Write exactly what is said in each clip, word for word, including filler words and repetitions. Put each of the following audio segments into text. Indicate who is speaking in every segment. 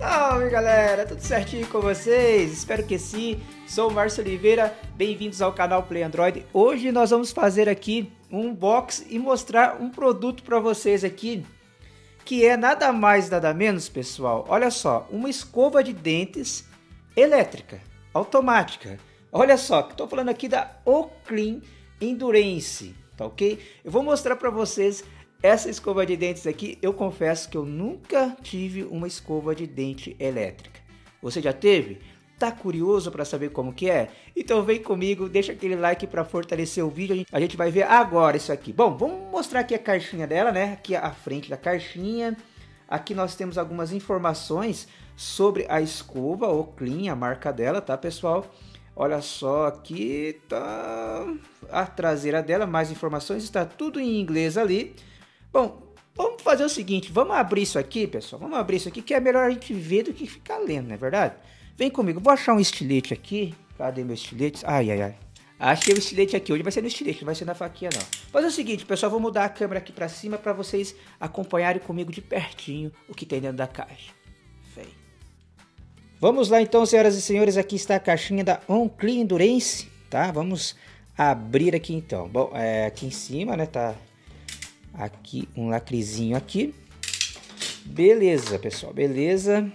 Speaker 1: Salve galera, tudo certinho com vocês? Espero que sim. Sou o Márcio Oliveira, bem-vindos ao canal Play Android. Hoje nós vamos fazer aqui um unboxing e mostrar um produto para vocês aqui, que é nada mais nada menos, pessoal. Olha só, uma escova de dentes elétrica, automática. Olha só, estou falando aqui da Oclean Endurance, tá ok? Eu vou mostrar para vocês essa escova de dentes aqui. Eu confesso que eu nunca tive uma escova de dente elétrica. Você já teve? Tá curioso para saber como que é? Então vem comigo, deixa aquele like para fortalecer o vídeo. A gente vai ver agora isso aqui. Bom, vamos mostrar aqui a caixinha dela, né? Aqui a frente da caixinha. Aqui nós temos algumas informações sobre a escova Oclean, a marca dela, tá, pessoal? Olha só, aqui tá a traseira dela, mais informações, está tudo em inglês ali. Bom, vamos fazer o seguinte, vamos abrir isso aqui, pessoal, vamos abrir isso aqui, que é melhor a gente ver do que ficar lendo, não é verdade? Vem comigo, vou achar um estilete aqui, cadê meu estilete? Ai, ai, ai, achei o estilete aqui, hoje vai ser no estilete, não vai ser na faquinha não. Fazer o seguinte, pessoal, vou mudar a câmera aqui pra cima para vocês acompanharem comigo de pertinho o que tem dentro da caixa. Vem. Vamos lá então, senhoras e senhores, aqui está a caixinha da Oclean Endurance, tá? Vamos abrir aqui então. Bom, é, aqui em cima, né, tá aqui um lacrezinho aqui. Beleza, pessoal, beleza.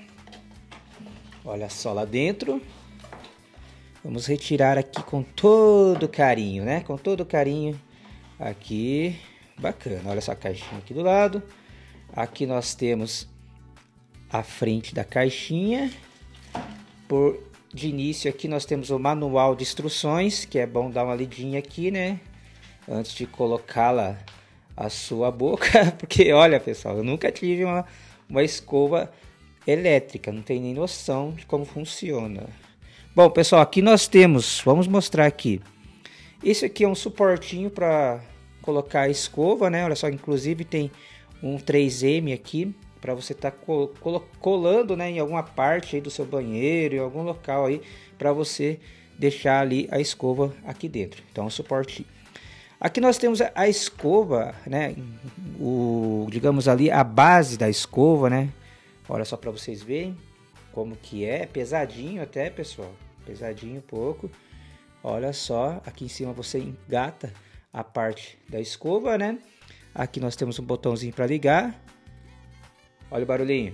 Speaker 1: Olha só lá dentro. Vamos retirar aqui com todo carinho, né? Com todo carinho aqui. Bacana, olha só a caixinha aqui do lado. Aqui nós temos a frente da caixinha. Por de início aqui nós temos o manual de instruções, que é bom dar uma lidinha aqui, né? Antes de colocá-la a sua boca, porque olha, pessoal, eu nunca tive uma, uma escova elétrica, não tenho nem noção de como funciona. Bom, pessoal, aqui nós temos, vamos mostrar aqui. Esse aqui é um suportinho para colocar a escova, né? Olha só, inclusive tem um três M aqui, para você estar tá colando, né, em alguma parte aí do seu banheiro, em algum local aí, para você deixar ali a escova aqui dentro. Então, o suporte. Aqui nós temos a escova, né, o, digamos ali, a base da escova, né. Olha só para vocês verem como que é, pesadinho até, pessoal, pesadinho um pouco. Olha só, aqui em cima você engata a parte da escova, né. Aqui nós temos um botãozinho para ligar. Olha o barulhinho.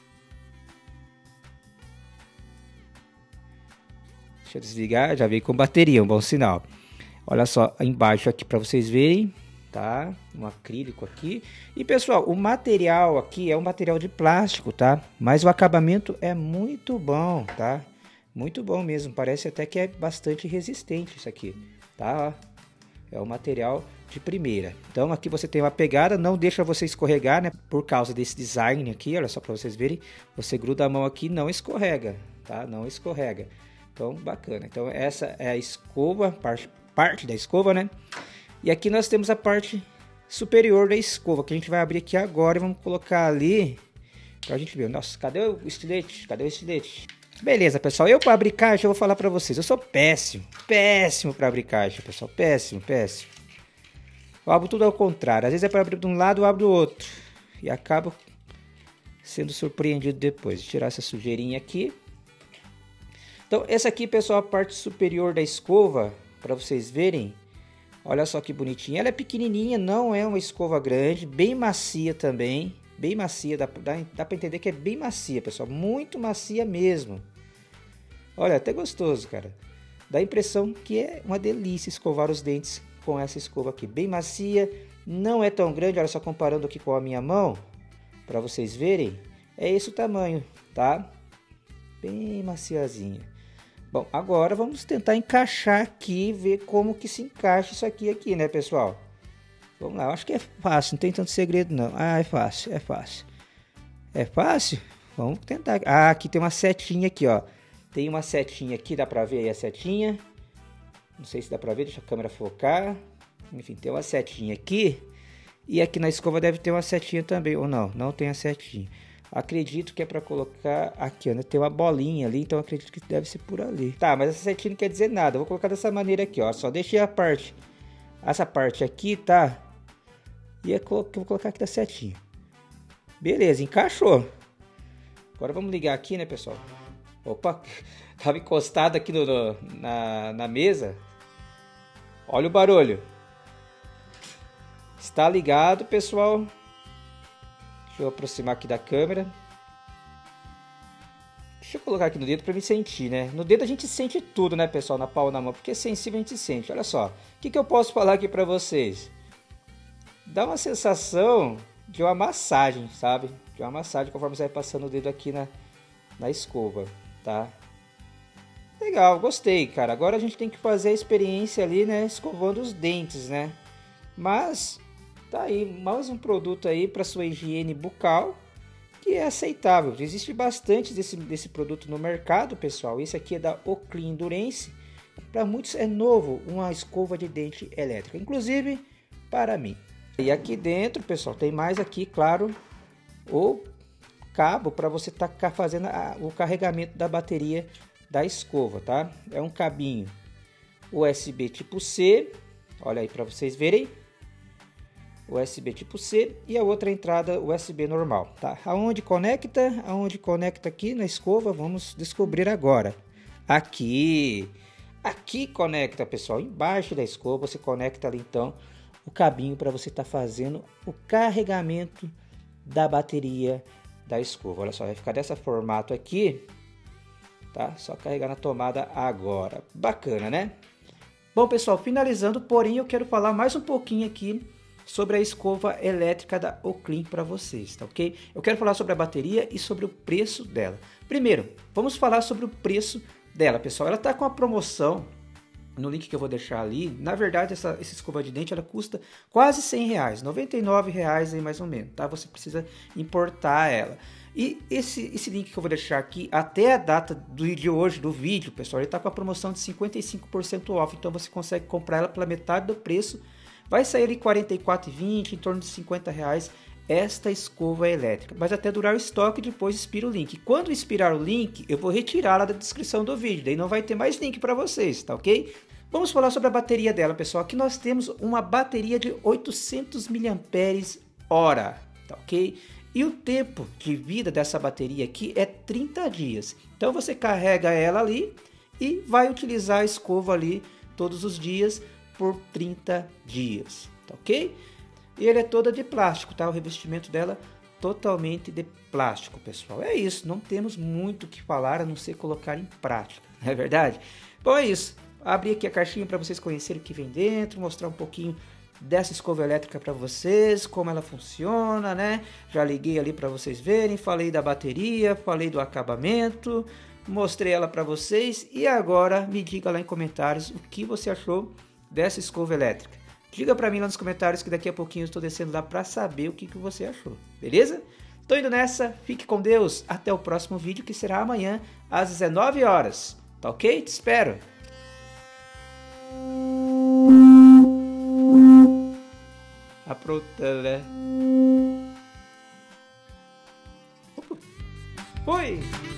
Speaker 1: Deixa eu desligar, já veio com bateria, um bom sinal. Olha só, embaixo aqui para vocês verem, tá? Um acrílico aqui. E pessoal, o material aqui é um material de plástico, tá? Mas o acabamento é muito bom, tá? Muito bom mesmo, parece até que é bastante resistente isso aqui, tá? É um material de primeira. Então aqui você tem uma pegada, não deixa você escorregar, né? Por causa desse design aqui, olha só para vocês verem. Você gruda a mão aqui, não escorrega, tá? Não escorrega. Então bacana. Então essa é a escova, parte, parte da escova, né? E aqui nós temos a parte superior da escova, que a gente vai abrir aqui agora e vamos colocar ali pra gente ver. Nossa, cadê o estilete? Cadê o estilete? Beleza, pessoal, eu para abrir caixa, eu vou falar para vocês, eu sou péssimo, péssimo para abrir caixa, pessoal, péssimo, péssimo. Eu abro tudo ao contrário, às vezes é para abrir de um lado, eu abro do outro, e acabo sendo surpreendido depois. Vou tirar essa sujeirinha aqui. Então, essa aqui, pessoal, a parte superior da escova, para vocês verem, olha só que bonitinha. Ela é pequenininha, não é uma escova grande, bem macia também. Bem macia, dá, dá, dá para entender que é bem macia, pessoal, muito macia mesmo. Olha, até gostoso, cara. Dá a impressão que é uma delícia escovar os dentes com essa escova aqui. Bem macia, não é tão grande, olha só, comparando aqui com a minha mão, para vocês verem, é esse o tamanho, tá? Bem maciazinha. Bom, agora vamos tentar encaixar aqui, ver como que se encaixa isso aqui, aqui, né, pessoal? Vamos lá, eu acho que é fácil, não tem tanto segredo não. Ah, é fácil, é fácil. É fácil? Vamos tentar. Ah, aqui tem uma setinha aqui, ó. Tem uma setinha aqui, dá pra ver aí a setinha. Não sei se dá pra ver, deixa a câmera focar. Enfim, tem uma setinha aqui. E aqui na escova deve ter uma setinha também, ou não, não tem a setinha. Acredito que é pra colocar aqui, ó, né? Tem uma bolinha ali, então acredito que deve ser por ali. Tá, mas essa setinha não quer dizer nada. Eu vou colocar dessa maneira aqui, ó. Só deixei a parte, essa parte aqui, tá? E é que eu vou colocar aqui da setinha. Beleza, encaixou. Agora vamos ligar aqui, né, pessoal? Opa, tava encostado aqui no, no, na, na mesa. Olha o barulho. Está ligado, pessoal. Deixa eu aproximar aqui da câmera. Deixa eu colocar aqui no dedo para me sentir, né? No dedo a gente sente tudo, né, pessoal? Na palma da mão, porque é sensível a gente sente. Olha só. O que, que eu posso falar aqui para vocês? Dá uma sensação de uma massagem, sabe? De uma massagem conforme você vai passando o dedo aqui na, na escova, tá? Legal, gostei, cara. Agora a gente tem que fazer a experiência ali, né? Escovando os dentes, né? Mas tá aí, mais um produto aí para sua higiene bucal que é aceitável. Existe bastante desse, desse produto no mercado, pessoal. Esse aqui é da Oclean Endurance. Para muitos é novo, uma escova de dente elétrica, inclusive para mim. E aqui dentro, pessoal, tem mais aqui, claro, o cabo para você estar tá fazendo a, o carregamento da bateria da escova, tá? É um cabinho U S B tipo C, olha aí para vocês verem. U S B tipo C e a outra entrada U S B normal, tá? Aonde conecta? Aonde conecta aqui na escova? Vamos descobrir agora. Aqui, aqui conecta, pessoal. Embaixo da escova você conecta ali então o cabinho para você estar tá fazendo o carregamento da bateria da escova. Olha só, vai ficar dessa formato aqui, tá? Só carregar na tomada agora. Bacana, né? Bom, pessoal, finalizando, porém eu quero falar mais um pouquinho aqui sobre a escova elétrica da Oclean para vocês, tá ok? Eu quero falar sobre a bateria e sobre o preço dela. Primeiro, vamos falar sobre o preço dela, pessoal. Ela tá com a promoção no link que eu vou deixar ali. Na verdade, essa, essa escova de dente ela custa quase cem reais, noventa e nove reais aí mais ou menos, tá? Você precisa importar ela. E esse, esse link que eu vou deixar aqui, até a data do de hoje, do vídeo, pessoal, ele tá com a promoção de cinquenta e cinco por cento off, então você consegue comprar ela pela metade do preço. Vai sair ali quarenta e quatro reais e vinte centavos, em torno de cinquenta reais esta escova elétrica. Mas até durar o estoque, depois expira o link. Quando expirar o link, eu vou retirá-la da descrição do vídeo. Daí não vai ter mais link para vocês, tá ok? Vamos falar sobre a bateria dela, pessoal. Aqui nós temos uma bateria de oitocentos miliamperes hora, tá ok? E o tempo de vida dessa bateria aqui é trinta dias. Então você carrega ela ali e vai utilizar a escova ali todos os dias por trinta dias, tá ok? E ela é toda de plástico, tá? O revestimento dela totalmente de plástico, pessoal. É isso, não temos muito o que falar a não ser colocar em prática, não é verdade? Bom, é isso. Abri aqui a caixinha para vocês conhecerem o que vem dentro, mostrar um pouquinho dessa escova elétrica para vocês, como ela funciona, né? Já liguei ali para vocês verem, falei da bateria, falei do acabamento, mostrei ela para vocês e agora me diga lá em comentários o que você achou dessa escova elétrica. Diga para mim lá nos comentários que daqui a pouquinho eu estou descendo lá para saber o que, que você achou, beleza? Tô indo nessa, fique com Deus, até o próximo vídeo que será amanhã às dezenove horas, tá ok? Te espero! Aprontando, né? Foi!